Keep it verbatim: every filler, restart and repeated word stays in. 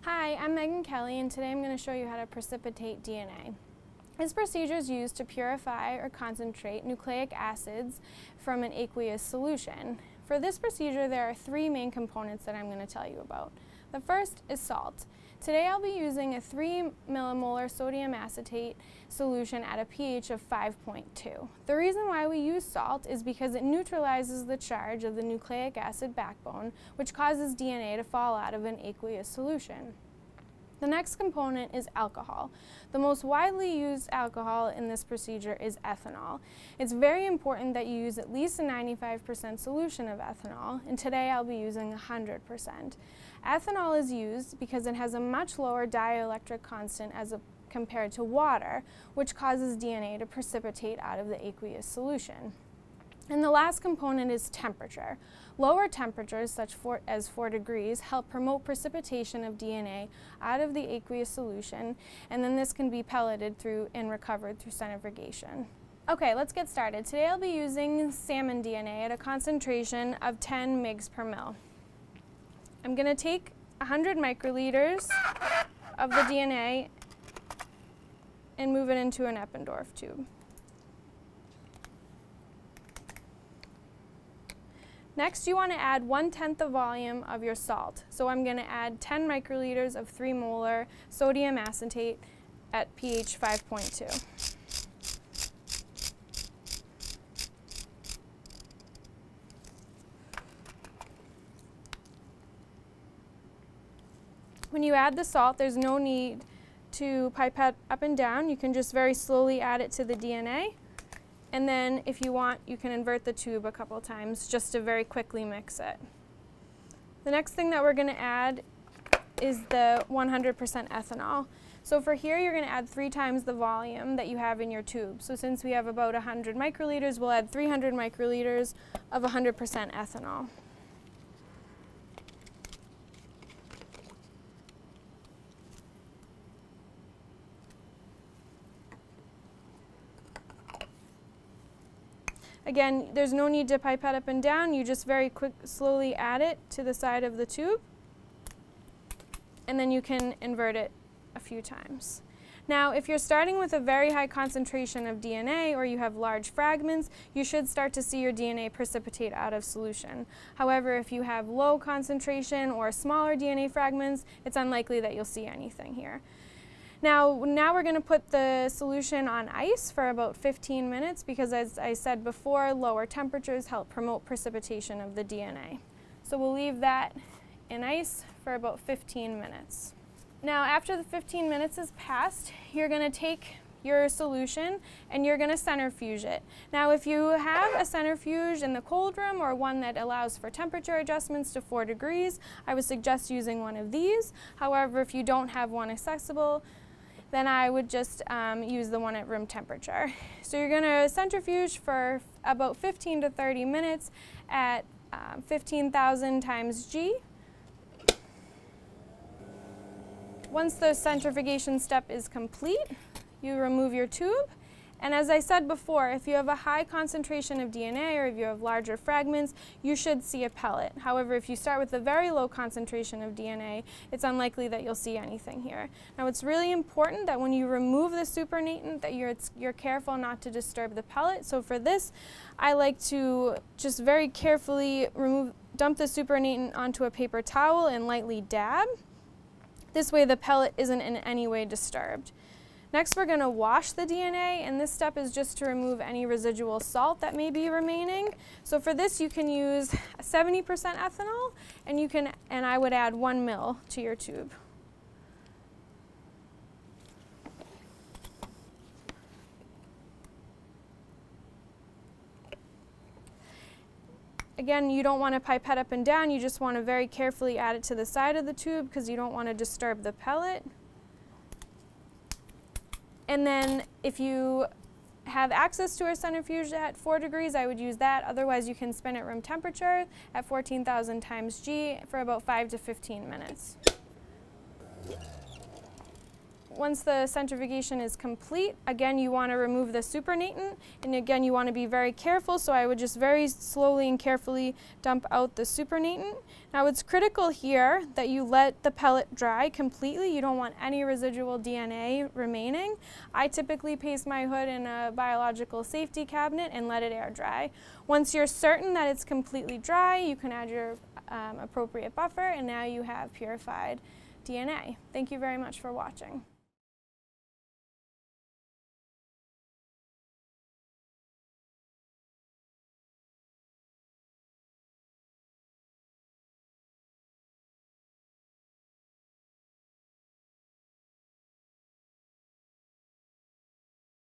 Hi, I'm Megan Kelly, and today I'm going to show you how to precipitate D N A. This procedure is used to purify or concentrate nucleic acids from an aqueous solution. For this procedure, there are three main components that I'm going to tell you about. The first is salt. Today I'll be using a three millimolar sodium acetate solution at a pH of five point two. The reason why we use salt is because it neutralizes the charge of the nucleic acid backbone, which causes D N A to fall out of an aqueous solution. The next component is alcohol. The most widely used alcohol in this procedure is ethanol. It's very important that you use at least a ninety-five percent solution of ethanol, and today I'll be using one hundred percent. Ethanol is used because it has a much lower dielectric constant as a, compared to water, which causes D N A to precipitate out of the aqueous solution. And the last component is temperature. Lower temperatures, such for, as four degrees, help promote precipitation of D N A out of the aqueous solution, and then this can be pelleted through and recovered through centrifugation. Okay, let's get started. Today I'll be using salmon D N A at a concentration of ten milligrams per mil. I'm going to take one hundred microliters of the D N A and move it into an Eppendorf tube. Next, you want to add one-tenth the volume of your salt. So I'm going to add ten microliters of three molar sodium acetate at pH five point two. When you add the salt, there's no need to pipette up and down. You can just very slowly add it to the D N A. And then, if you want, you can invert the tube a couple times just to very quickly mix it. The next thing that we're going to add is the one hundred percent ethanol. So for here, you're going to add three times the volume that you have in your tube. So since we have about one hundred microliters, we'll add three hundred microliters of one hundred percent ethanol. Again, there's no need to pipette up and down. You just very quick, slowly add it to the side of the tube, and then you can invert it a few times. Now, if you're starting with a very high concentration of D N A or you have large fragments, you should start to see your D N A precipitate out of solution. However, if you have low concentration or smaller D N A fragments, it's unlikely that you'll see anything here. Now, now we're going to put the solution on ice for about fifteen minutes because, as I said before, lower temperatures help promote precipitation of the D N A. So we'll leave that in ice for about fifteen minutes. Now, after the fifteen minutes has passed, you're going to take your solution and you're going to centrifuge it. Now, if you have a centrifuge in the cold room or one that allows for temperature adjustments to four degrees, I would suggest using one of these. However, if you don't have one accessible, then I would just um, use the one at room temperature. So you're going to centrifuge for about fifteen to thirty minutes at um, fifteen thousand times G. Once the centrifugation step is complete, you remove your tube. And as I said before, if you have a high concentration of D N A or if you have larger fragments, you should see a pellet. However, if you start with a very low concentration of D N A, it's unlikely that you'll see anything here. Now, it's really important that when you remove the supernatant that you're, you're careful not to disturb the pellet. So for this, I like to just very carefully remove, dump the supernatant onto a paper towel and lightly dab. This way the pellet isn't in any way disturbed. Next, we're going to wash the D N A, and this step is just to remove any residual salt that may be remaining. So for this, you can use seventy percent ethanol, and you can, and I would add one mil to your tube. Again, you don't want to pipette up and down. You just want to very carefully add it to the side of the tube because you don't want to disturb the pellet. And then if you have access to a centrifuge at four degrees, I would use that. Otherwise, you can spin at room temperature at fourteen thousand times G for about five to fifteen minutes. once the centrifugation is complete, again, you want to remove the supernatant, and again, you want to be very careful, so I would just very slowly and carefully dump out the supernatant. Now, it's critical here that you let the pellet dry completely. You don't want any residual D N A remaining. I typically paste my hood in a biological safety cabinet and let it air dry. Once you're certain that it's completely dry, you can add your um, appropriate buffer, and now you have purified D N A. Thank you very much for watching.